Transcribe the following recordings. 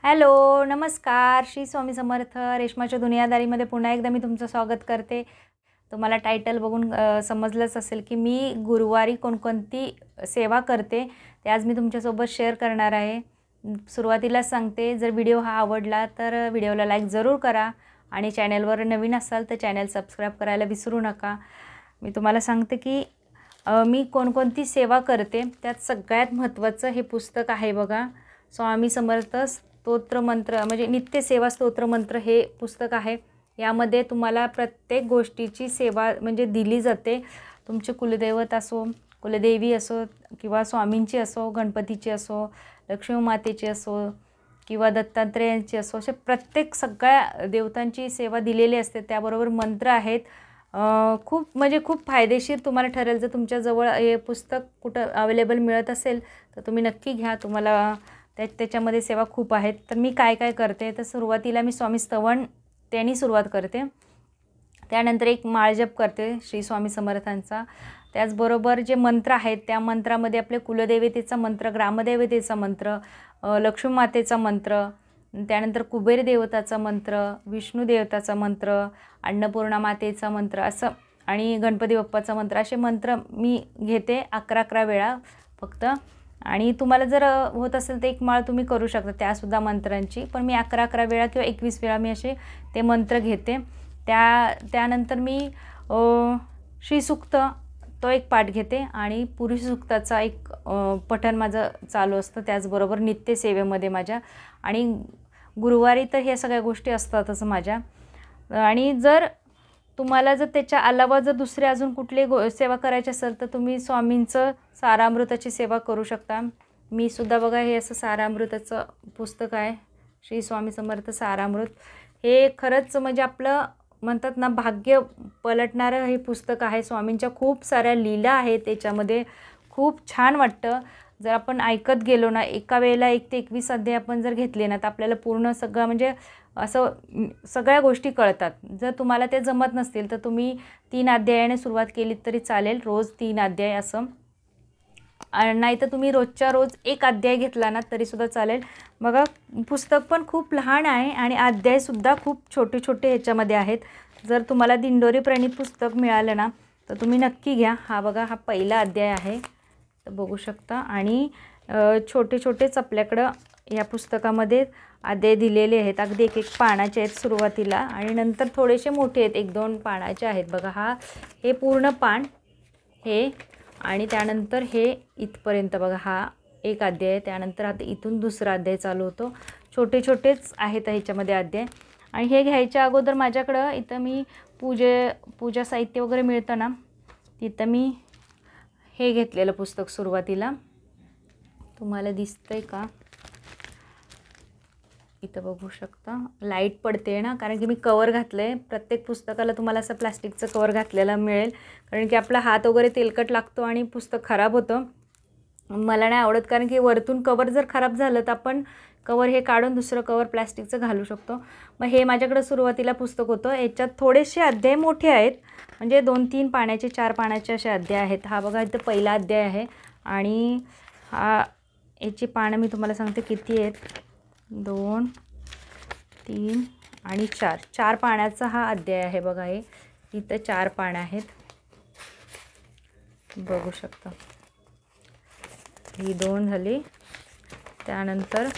Hello, नमस्कार. श्री स्वामी समर्थ. रेश्माच्या दुनियादारीमध्ये पुन्हा एकदा मी तुमचं स्वागत करते. तुम्हाला टायटल बघून समजलंच असेल की मी गुरुवारी कोणकोणती सेवा करते ते आज मी तुमच्यासोबत शेअर करणार आहे. सुरुवातीलाच सांगते, जर व्हिडिओ हा आवडला तर व्हिडिओला लाईक जरूर करा आणि चॅनलवर नवीन असाल तर चॅनल सबस्क्राईब करायला विसरू नका. मी तुम्हाला सांगते की मी कोणकोणती सेवा करते त्यात सगळ्यात महत्त्वाचं हे पुस्तक आहे बघा. स्वामी समर्थ स्तोत्रमंत्र म्हणजे नित्यसेवा स्तोत्रमंत्र हे पुस्तक आहे. यामध्ये तुम्हाला प्रत्येक गोष्टीची सेवा म्हणजे दिली जाते. तुमचे कुलदैवत असो, कुलदेवी असो किंवा स्वामींची असो, गणपतीची असो, लक्ष्मी मातेची असो किंवा दत्तात्रेयांची असो, असे प्रत्येक सगळ्या देवतांची सेवा दिलेली असते. त्याबरोबर मंत्र आहेत. खूप फायदेशीर तुम्हाला ठरेल. जर तुमच्याजवळ हे पुस्तक कुठं अवेलेबल मिळत असेल तर तुम्ही नक्की घ्या. तुम्हाला त्याच्यामध्ये सेवा खूप आहेत. तर मी काय काय करते तर सुरुवातीला मी स्वामी स्तवन त्यांनी सुरुवात करते. त्यानंतर एक माळजप करते श्री स्वामी समर्थांचा. त्याचबरोबर जे मंत्र आहेत त्या मंत्रामध्ये आपले कुलदेवतेचा मंत्र, ग्रामदेवतेचा मंत्र, लक्ष्मी मातेचा मंत्र, त्यानंतर कुबेर देवताचा मंत्र, विष्णू देवताचा मंत्र, अन्नपूर्णा मातेचा मंत्र असं आणि गणपती बाप्पाचा मंत्र असे मंत्र मी घेते 11 वेळा फक्त. आणि तुम्हाला जर होत असेल तर एक माळ तुम्ही करू शकता त्यासुद्धा मंत्रांची. पण मी 11 वेळा किंवा 21 वेळा मी असे ते मंत्र घेते. त्यानंतर मी श्रीसूक्त तो एक पाठ घेते आणि पुरुष सूक्ताचा एक पठण माझं चालू असतं. त्याचबरोबर नित्यसेवेमध्ये माझ्या आणि गुरुवारी तर ह्या सगळ्या गोष्टी असतातच माझ्या. आणि जर तुम्हाला जर त्याच्या अलावा जर दुसरे अजून कुठले सेवा करायची असेल तर तुम्ही स्वामींचं सारामृताची सेवा करू शकता. मी सुद्धा बघा हे असं सारामृताचं पुस्तक आहे, श्री स्वामी समर्थ सारामृत. हे खरंच म्हणजे आपलं म्हणतात ना भाग्य पलटणारं हे पुस्तक आहे. स्वामींच्या खूप साऱ्या लीला आहेत त्याच्यामध्ये. खूप छान वाटतं जर आपण ऐकत गेलो ना. एका वेळेला 1 ते 21 अध्याय आपण जर घेतले ना तर आपल्याला पूर्ण सगळं म्हणजे असं सगळ्या गोष्टी कळतात. जर तुम्हाला ते जमत नसतील तर तुम्ही 3 अध्यायाने सुरुवात केली तरी चालेल. रोज 3 अध्याय असं. नाही तर तुम्ही रोजच्या रोज 1 अध्याय घेतला ना तरीसुद्धा चालेल. बघा पुस्तक पण खूप लहान आहे आणि अध्यायसुद्धा खूप छोटे छोटे ह्याच्यामध्ये आहेत. जर तुम्हाला दिंडोरी प्रणीत पुस्तक मिळालं ना तर तुम्ही नक्की घ्या. हा बघा हा पहिला अध्याय आहे तर बघू शकता. आणि छोटे छोटेच आपल्याकडं या पुस्तकामध्ये अध्याय दिलेले आहेत. अगदी 1 पानाचे आहेत सुरुवातीला आणि नंतर थोडेसे मोठे आहेत, 1-2 पानाचे आहेत. बघा हे पूर्ण पान हे आणि त्यानंतर हे इथपर्यंत बघा हा 1 अध्याय आहे. त्यानंतर आता इथून दुसरा अध्याय चालू होतो. छोटे छोटेच आहेत ह्याच्यामध्ये अध्याय. आणि हे घ्यायच्या अगोदर माझ्याकडं इथं मी पूजा साहित्य वगैरे मिळतं ना तिथं मी हे घेतलेलं पुस्तक सुरुवातीला. तुम्हाला दिसतंय का इथं बघू शकता. लाईट पडते ना कारण की मी कवर घातलं आहे. प्रत्येक पुस्तकाला तुम्हाला असं प्लास्टिकचं कवर घातलेलं मिळेल कारण की आपला हात वगैरे तेलकट लागतो आणि पुस्तक खराब होतं. मला नाही आवडत कारण की वरतून कवर जर खराब झालं तर आपण कवर हे काढून दुसरं कवर प्लास्टिकचं घालू शकतो. मग हे माझ्याकडं सुरुवातीला पुस्तक होतं. याच्यात थोडेसे अध्याय मोठे आहेत म्हणजे 2-3 पानाचे 4 पानाचे असे अध्याय आहेत. हा बघा इथं पहिला अध्याय आहे आणि याची पानं मी तुम्हाला सांगते किती आहेत. 2, 3 आणि 4 पानाचा हा अध्याय आहे. बघा हे इथं 4 पानं आहेत बघू शकता. ही 2 झाली. त्यानंतर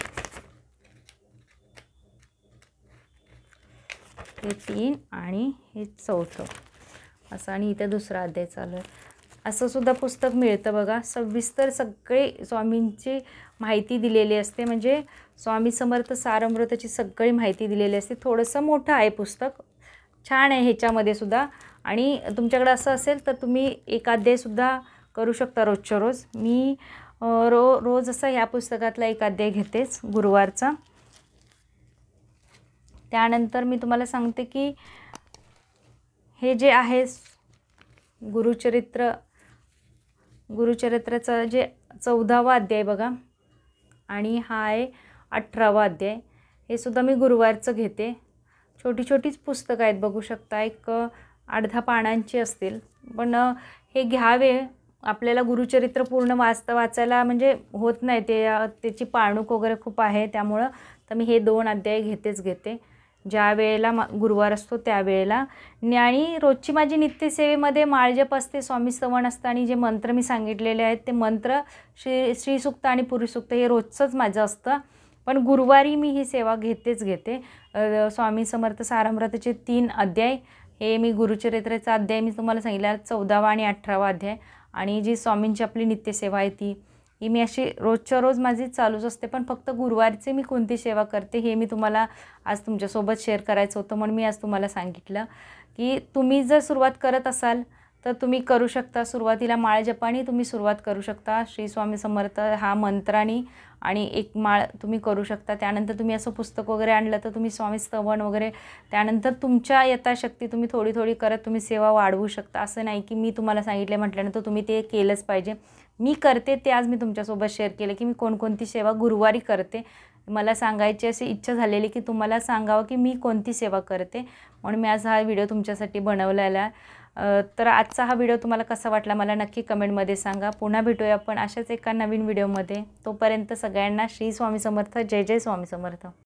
हे 3 आणि हे 4 असं आणि इथे दुसरा अध्याय चालू आहे. असं सुद्धा पुस्तक मिळतं बघा. सविस्तर सगळे स्वामींची माहिती दिलेली असते. म्हणजे स्वामी समर्थ सारामृताची सगळी माहिती दिलेली असते. थोडंसं मोठं आहे पुस्तक, छान आहे ह्याच्यामध्ये सुद्धा. आणि तुमच्याकडे असं असेल तर तुम्ही 1 अध्यायसुद्धा करू शकता रोजच्या रोज. मी रोज असं ह्या पुस्तकातला 1 अध्याय घेतेच गुरुवारचा. त्यानंतर मी तुम्हाला सांगते की हे जे आहे गुरुचरित्राचं जे 14वा अध्याय बघा आणि हा आहे 18वा अध्याय. हे सुद्धा मी गुरुवारचं घेते. छोटी छोटीच पुस्तकं आहेत बघू शकता. 1 अर्धा पानांची असतील पण हे घ्यावे आपल्याला गुरुचरित्र पूर्ण वाचायला म्हणजे होत नाही, त्याची पाळणूक वगैरे खूप आहे, त्यामुळं तर मी हे 2 अध्याय घेते ज्या वेळेला गुरुवार असतो त्यावेळेला. आणि रोजची माझी नित्यसेवेमध्ये माळजप असते, स्वामी स्तवन असतं आणि जे मंत्र मी सांगितलेले आहेत ते मंत्र श्रीसूक्त आणि पुरुषसूक्त हे रोजचंच माझं असतं. पण गुरुवारी मी ही सेवा घेते. स्वामी समर्थ सारामृताचे 3 अध्याय, हे मी गुरुचरित्राचा अध्याय मी तुम्हाला सांगितलं 14वा आणि 18वा अध्याय, आणि जी स्वामींची आपली नित्यसेवा आहे ही मी अशी रोजच्या रोज माझी चालूच असते. पण फक्त गुरुवारचे मी कोणती सेवा करते हे मी तुम्हाला आज तुमच्यासोबत शेअर करायचं होतं, म्हणून मी आज तुम्हाला सांगितलं की तुम्ही जर सुरुवात करत असाल तर तुम्ही करू शकता. सुरुवातीला माळ जपाने तुम्ही सुरुवात करू शकता, श्री स्वामी समर्थ हा मंत्राने, आणि 1 माळ तुम्ही करू शकता. त्यानंतर तुम्ही असं पुस्तक वगैरे आणलं तर तुम्ही स्वामी स्तवन वगैरे, त्यानंतर तुमच्या यथाशक्ती तुम्ही थोडी थोडी करत तुम्ही सेवा वाढवू शकता. असं नाही की मी तुम्हाला सांगितले म्हटल्यानंतर तुम्ही ते केलंच पाहिजे. मी करते ते आज मी तुमच्यासोबत शेअर केलं की मी कोणकोणती सेवा गुरुवारी करते. मला सांगायची अशी इच्छा झालेली की तुम्हाला सांगावं की मी कोणती सेवा करते, म्हणून मी आज हा व्हिडिओ तुमच्यासाठी बनवलेला आहे. तर आजचा हा व्हिडिओ तुम्हाला कसा वाटला मला नक्की कमेंटमध्ये सांगा. पुन्हा भेटूया आपण अशाच एका नवीन व्हिडिओमध्ये. तोपर्यंत सगळ्यांना श्री स्वामी समर्थ. जय जय स्वामी समर्थ.